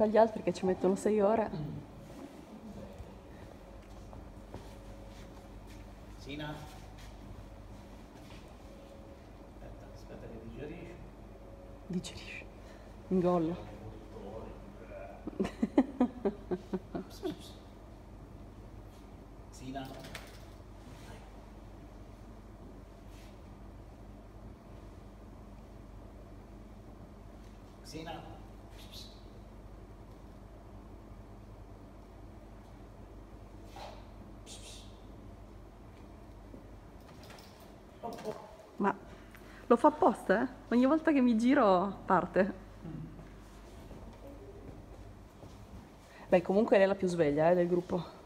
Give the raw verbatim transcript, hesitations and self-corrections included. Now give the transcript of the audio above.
tocca agli altri che ci mettono sei ore. Sina? Aspetta, aspetta che digerisci. Digerisci. Ingolla. Sina? Sina? Ma lo fa apposta, eh? Ogni volta che mi giro parte. Beh, comunque lei è la più sveglia, eh, del gruppo.